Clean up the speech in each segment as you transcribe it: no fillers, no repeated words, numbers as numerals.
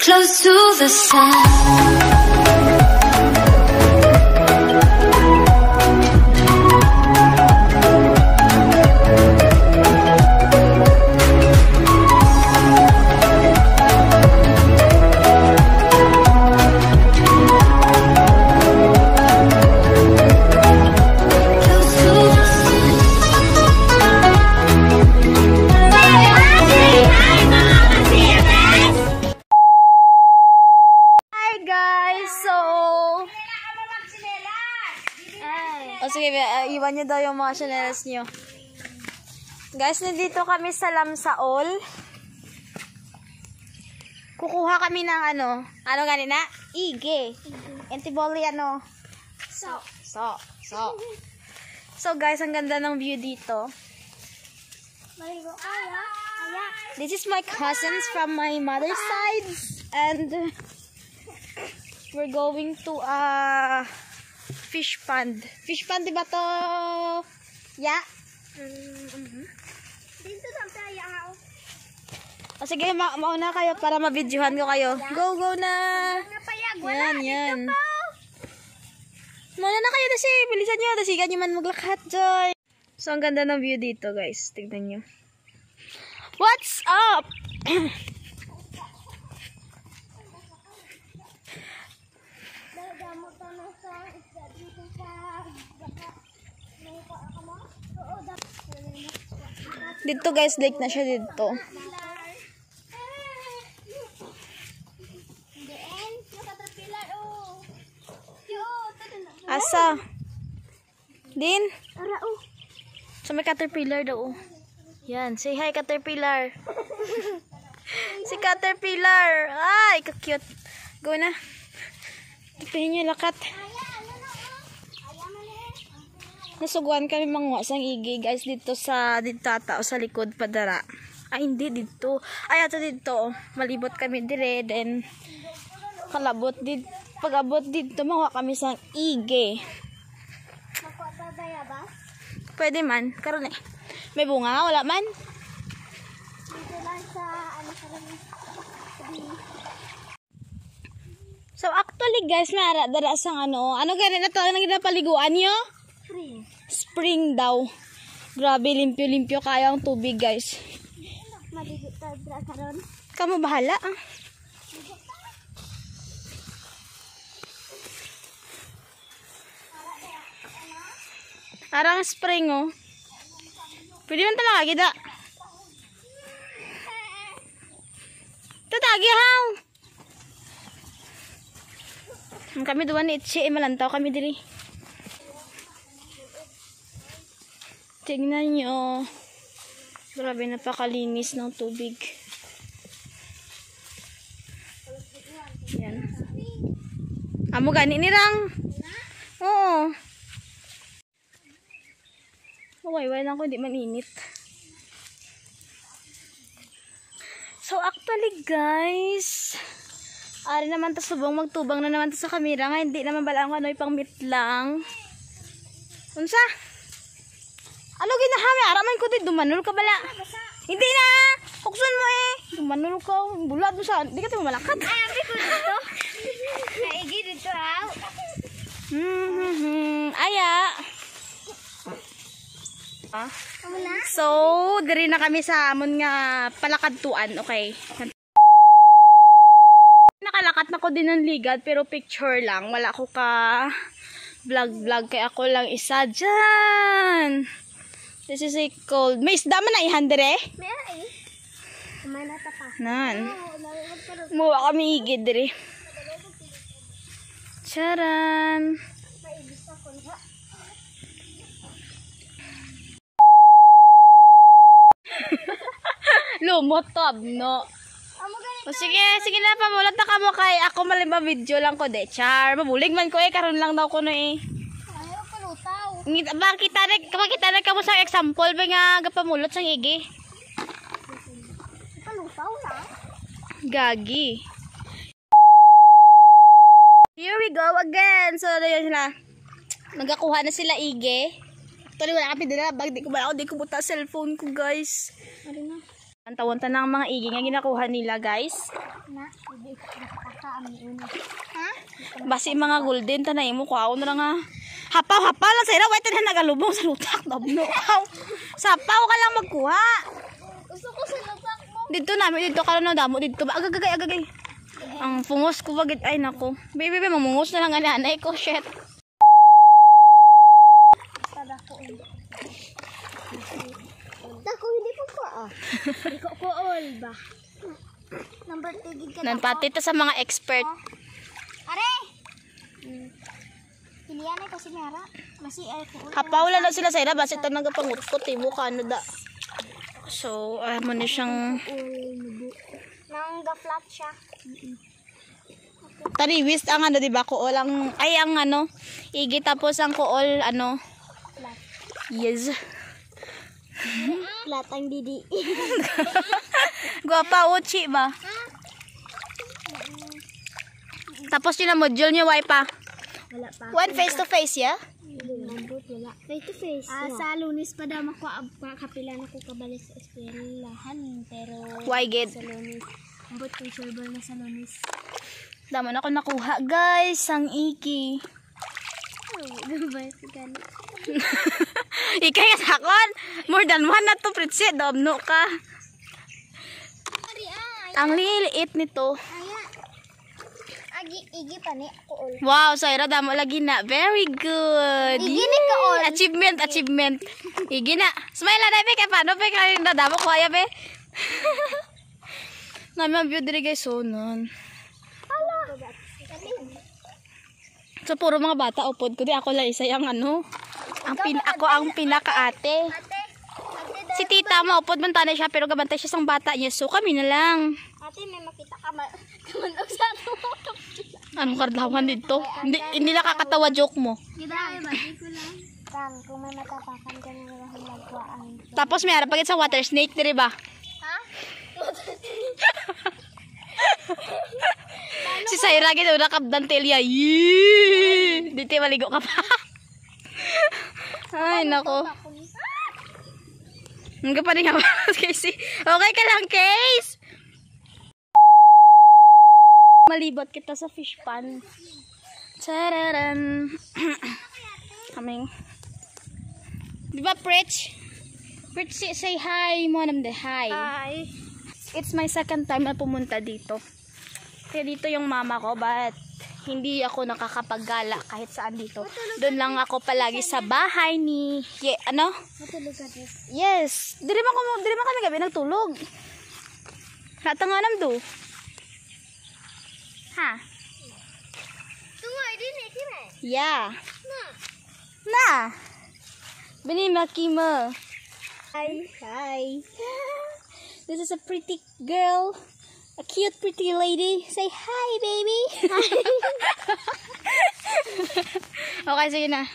close to the sun. O sige, iwan nyo daw yung mga chanelas nyo. Guys, nandito kami sa Lamsaol. Kukuha kami ng ano ganina? Ige. Antiboli So guys, ang ganda ng view dito. This is my cousins from my mother's side. And we're going to fish pond. Fish pond, diba to? Yeah? Dito sa tayo. O sige, mauna kayo para mabidyohan ko kayo. Go, go na! Yan. Mauna na kayo kasi. Bilisan nyo. Dasigan nyo man maglakat, Joy. So, ang ganda ng view dito, guys. Tignan nyo. What's up? Dito guys, lake na siya dito. Asa? Din? So may caterpillar daw. Yan, say hi caterpillar. Si caterpillar. Ay, ka-cute. Go na. Tipihin niyo lakat. Nasuguan kami mangwasang igi guys dito sa ata o sa likod padara. Ay hindi dito. Ay ato dito. Malibot kami dire then kalabot dito. Pag-abot dito mangwa kami sang igi. Pwede man. Karon eh. May bunga wala man. So actually guys, mara dara sang ano ganito na to nang ginapaliguan nyo? Spring daw. Grabe, limpyo-limpyo kaya ang tubig, guys. Kamu bahala, ah. Parang spring, oh. Pwede man talaga, gida. Tatagi, haw. Kami duwan ni Itche, malantaw kami diri. Tingnan nyo. Grabe, napakalinis ng tubig. Yan. Amo gani ni Rang. Oo. Way lang ko, di man init. So actually guys, ari naman ta subong magtubang na naman ta sa kamera nga, hindi naman balang ano ipang meet lang. Unsa? Ano ginahami? Araman ko din, dumanul ka bala. Hindi na! Kuksun mo eh. Dumanul ka. Bulat mo sa... Di ka tayo malakat. Ay, ambi ko dito. Naigi dito, ha? Aya. So, diri na kami sa amon nga palakadtuan. Okay. Nakalakat na ko din ng ligad, pero picture lang. Wala ko ka vlog. Kaya ako lang isa dyan. This is a cold. May isda man na ihan dire? Meron eh. Kumay na pa. Nan. Muwa kami higid dire. Charan. Lumot to abno. O sige na pamulat na kamo kay ako malimba video lang ko de. Char, mabulig man ko eh karon lang daw ko no eh. Makita na ka mo sa example ba nga gapamulot sang igi? Palutaw na. Gagi. Here we go again. So yun sila. Nagakuha na sila igi. Actually wala kami dala bag di ko buta cellphone ko guys. Ano na? Tawanta ng mga igi nga ginakuha nila, guys. Na, hindi nakakaami una. Ha? Basi mga golden tanay mo kuha na nga. Hapaw lang sa ira, wait na nagalubong sa lutak. Dobno kaw. Sapaw ka lang magkuha. Gusto ko sa lupak mo. Dito namin, dito ka na damo dito. Agagay. Ang pungos ko bagit ay nako. Baby, mamungos na lang ang nanay ko, shit. Dako, hindi po ko Hindi ko all ba? Number 2 gig ka Nanpati ta sa mga expert. Are! Pilihan ay kasi mera. Masi ay ko. Hapawla na sila sa ira, basi ito nagapangutkot, mo ka ano da. So, mo na siyang Nang ga-flat siya. tariwis ang ano, diba? Kuol ang, ay ang ano, igi tapos ang kuol, ano. Flat. Yes. Flat ang didi. Guwapa, uchi ba? Tapos yun ang module niya, wipa. Wala pa. One face to face, yeah? Wala. Face to face. Sa Lunes pa daw kapila na ko kabalik sa eskwelahan. Pero Why, good? sa Lunes. Ambot ko server na sa Lunes. Damo na ako nakuha, guys, ang iki. Gabay si Gani. Ikay nga sakon. More than one na to, Pritsi. Domno ka. Ari ay. Ang liliit nito. Aya. Igi pa ni ko all. Wow, Saira, damo lagi na. Very good. Igi ni ka all. Achievement. Igi na. Smile na, be. Kaya paano, be? Kaya nadamo ko, kaya, be. Namin ang view diri, guys. So, nun. So, puro mga bata, upod ko. Di ako lang isa yung ano. Ako ang pinaka-ate. Ate, Si tita mo, upod man tanay siya, pero gabantay siya sang bata niya. So, kami na lang. ate may makita ka kamandag sa ano. Anong karlawan dito? Hindi nakakatawa joke mo. Gida, mati ko lang. Tang, kung may matapakan ka na lang magkuhaan. Tapos may harap pagit sa water snake, di ba? Ha? Si Saira gito nakabdan telya. Yee! Dito maligo ka pa. Ay, nako. Hanggang pa rin nga Casey. Okay ka lang, Case? Malibot kita sa fish pan. Tararan. Kaming. Di ba, Pritch? Pritch, say hi mo nam de hi. Hi. It's my second time na pumunta dito. Kaya dito yung mama ko, but hindi ako nakakapaggala kahit saan dito. Doon lang ako palagi sa bahay ni... ano? Matulog ka din. Yes. Di man kami gabi nagtulog. Natanganam do. Ha? Tungay din eh, kime? Yeah. Na. Na. Binimaki mo. Hi. This is a pretty girl. A cute, pretty lady. Say hi, baby. Okay, sige na.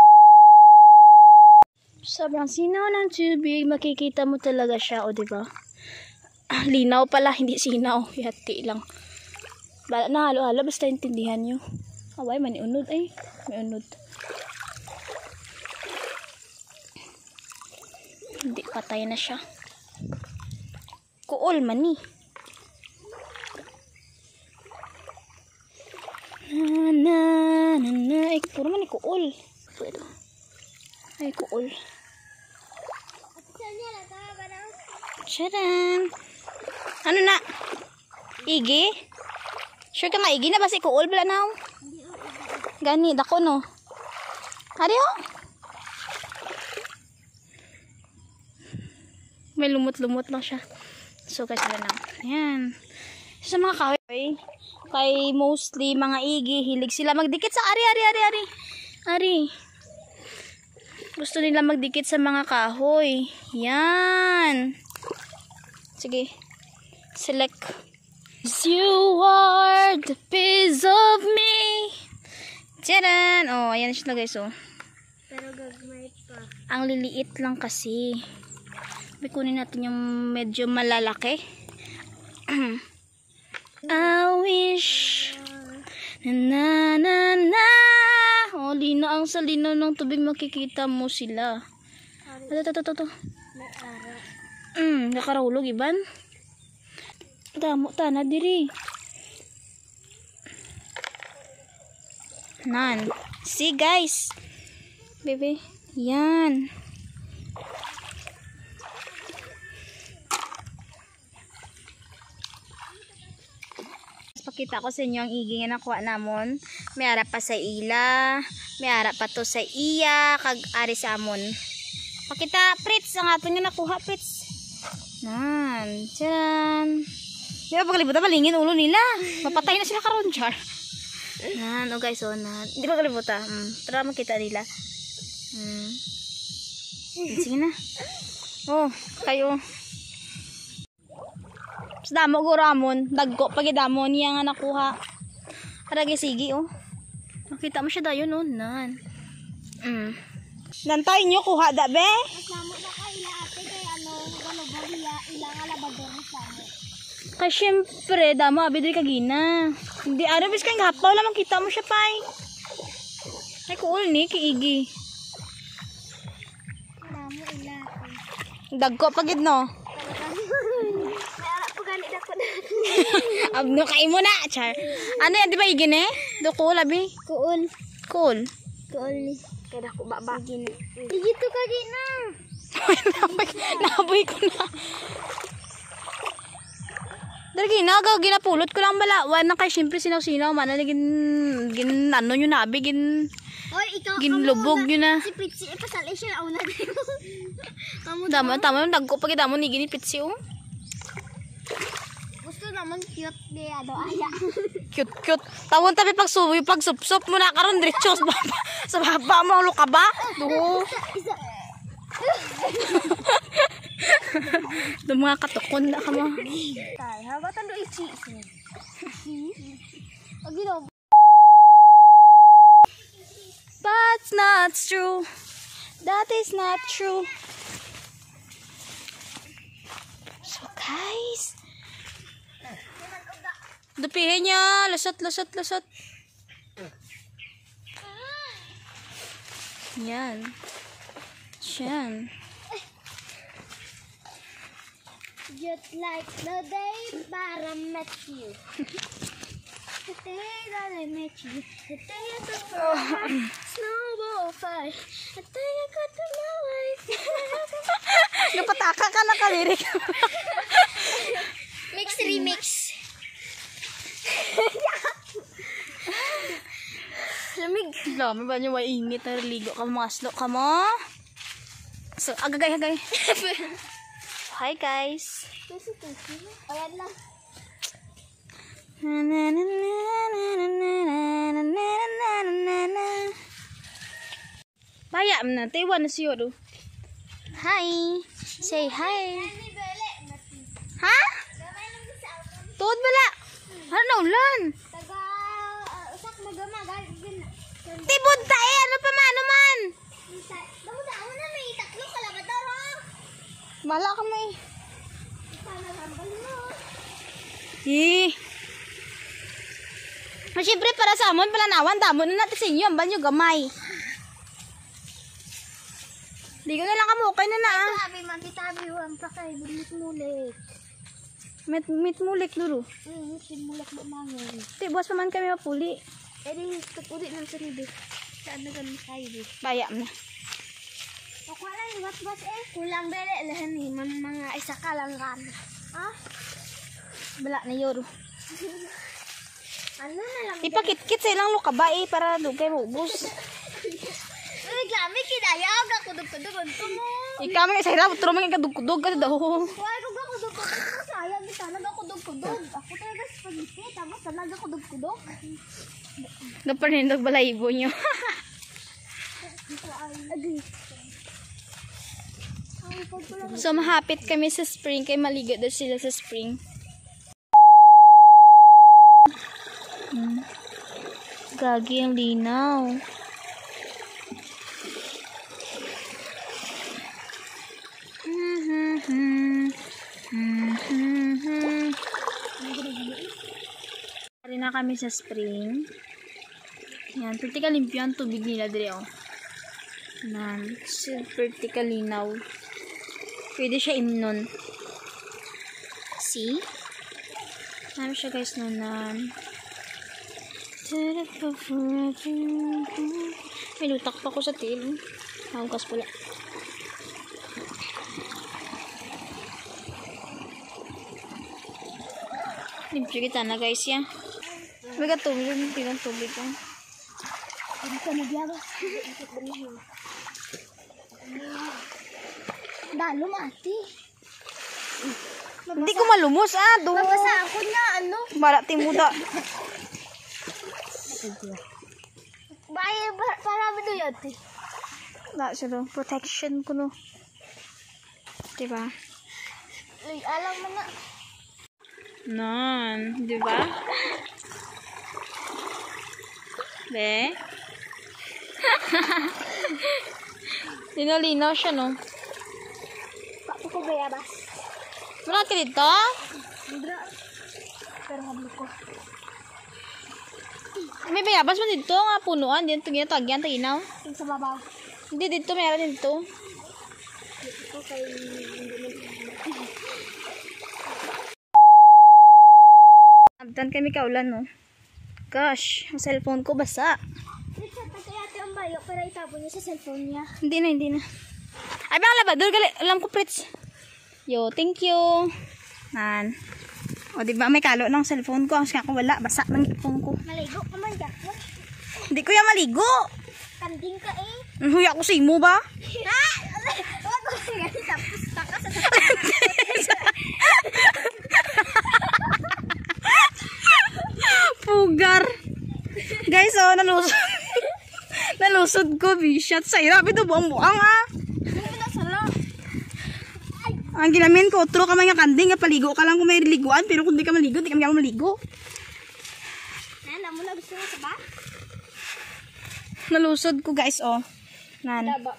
Sobrang sinaw ng tubig. Makikita mo talaga siya, o diba? Linaw pala, hindi sinaw. Hati lang. Bala na halo-halo, basta intindihan nyo. Away, maniunod ay. May unod. Hindi, patay na siya. Kuol man ni. Ay, puro man ni kuol. Ito. Ay, kuol. Charan. Ano na? Igi? Sure ka nga, igi na ba si kuol? Bala na. Gani, dako no. Ari oh. May lumot-lumot lang siya. So, kasi lang. Ayan. Sa mga kahoy, kay mostly mga igi, hilig sila magdikit sa ari. Gusto nila magdikit sa mga kahoy. Yan. Sige. Select. You are the piece of me. Tcharan! Oh, ayan siya guys, oh. Pero gagmay pa. Ang liliit lang kasi. Kunin natin yung medyo malalaki. I wish na. Oh, linaw ang sa linaw ng tubig makikita mo sila. Ito. May ara. Nakarahulog iban. Damo tanah diri. Nan. See guys. Bebe. Yan. Pakita ko sa inyo ang igi nga nakuha namon. May ara pa sa ila. May ara pa to sa iya. Kag ari sa amon. Pakita, Fritz. Ang ato nga nakuha, Fritz. Nan. Tiyan. Di ba pagkalibutan, malingin ulo nila. Mapatay na sila karon, char. Nan, o guys, o nan. Di ba kalibutan? Tara makita nila. Sige na. Oh, kayo. Sa damo ko ramon. Dagko pag damo niya nga nakuha. Aragi sige, oh. Makita mo siya dayon, oh. Nan. Nantay nyo kuha da, be? Kasama na kaila ate kay galubog ilang alabador na samo. Kasi syempre, damo abi diri kagina. Hindi ano bis kang gapaw lang makita mo siya pay. Ay cool ni kiigi. Damo ila ate. Dagko pagid no. May ara po gani dako na. Abno kay mo na, char. Ano yan di ba igi ne? Doko labi. Kuon. Cool. Kuon ni. Kada ko baba gini. Dito ka gina. Naboy ko na. Dali ginagaw ginapulot ko lang balawan na kay syempre sinaw-sinaw man na gin ano nyo nabi gin Oy, ikaw ginlubog nyo na. Si Pitsi ipasal siya una din. Kamu Tama dagko pag damo ni gini pitsi oh. gusto naman cute niya do aya. Cute. Tawon tabi pag supsop mo na karon diretso sa baba mo ulo ka ba? Do. Isa. Do mga katukon na ka mo. Kay, habatan do ichi. Agino. That's not true. That is not true. So guys, dupihin niya. Lasot. Yan. Yan. Just like the day that I met you. The day that I met you. The day I took snowball fight. The day I got to know life. Napataka ka na kalirik. Remix. Lamig. Lami ba niyo maingit na ligo ka mga aslo ka mo? So, agagay. Hi guys. Ayan lang. Bayam na, taiwan na siyo do. Hi. Say hi. Ha? Tuod bala. Ano na ulan? Taga, usak magamagal. Tibod ta eh, ano pa man? Damu-damu na may tatlo kalabador oh. Mala ka mo eh. Sana rambal mo. Siyempre para sa amon, palanawan, damo na natin sa inyo, ang banyo gamay. Di ko na lang kamukay na na. Sabi makitabi ang pakay mulik. Mit mulik dulu. Simulak ba mangin. Ti buwas pa man kami mapuli. Edi kapuli ng sarili. Saan na ganun kayo? Bayam na. Ako lang iwas-was eh. Kulang bele lahan ni mga isa ka lang kan. Ah? Bala na yoro. Ano na lang? Ipakit-kit sa ilang lukaba eh, para dugay mo ubos. Reklami kinayag ako dugtog ko mo. Ikaw mga isa hirap, turo mga kadugkudug ka daw. Why ko ako dugtog sayang di sana ako dugtog. Ako talaga spaghetti tapos talaga ako dugtog. Napanindog balahibo nyo. So mahapit kami sa spring, kay maligo daw sila sa spring. Gagi ang linaw. Hari na kami sa spring. Yan, pretty kalimpyo ang tubig nila dire oh. Nan, super linaw. Pwede siya imnon. See? Marami siya guys nunan. May lutak pa ko sa tail. Hangkas pala. Limpyo kita na guys ya. May katubig. May tubig ka. Hindi ka nagyaba. Dalo mati. Hindi ko malumos do. Mabasa ako na ano. Marati muda. Para ba ito yun? Na siya do. Protection ko no. Diba? Uy, alam mo na. Non. Diba? Be? Linaw-linaw siya no. Papo ko bayabas. Wala ka dito? Andra. Pero hablo ko. May bayabas mo dito nga punuan. Dito ginatagyan, taginaw. Yung sa babaw. Hindi dito, meron dito. Ito kay... Abdan kami kaulan no. Gosh, ang cellphone ko basa. Richard, pagkayate ang bayo para itapon niya sa cellphone niya. Hindi na. Ay, bang labador, gali. Alam ko, Pritz. Yo, thank you. Nan. O, diba, may kalo ng cellphone ko. Kasi ako wala, basa ng phone ko. Maligo ka man, Jack. Hindi ko yan maligo. Kanding ka eh. Huya ko simo ba? Ha? Wag ko nga tapos taka sa Pugar. Guys, oh, nalusod. Nalusod ko, B-shot. Sa hirap ito, buang-buang, ah. Ang ginamin ko, otro ka man nga kanding, paligo ka lang kung may liguan, pero kung di ka maligo, di ka maligo. Nana mo na gusto mo sa ba? Nalusod ko, guys, oh. Nan. Daba.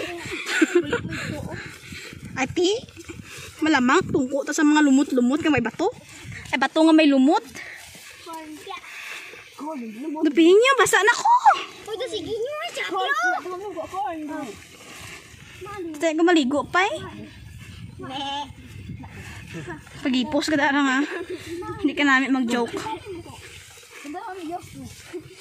Ay, pi. Malamang, tungko ta sa mga lumot-lumot nga may bato. Ay, bato nga may lumot. Kornka. Dupihin niyo, basa na ko. Uy, ito sige niyo, Jack. Korn. Tayo ko maligo pa, eh. Ne. Pag-ipos ka na nga. Hindi ka namin mag-joke. Diba ang Diyos mo?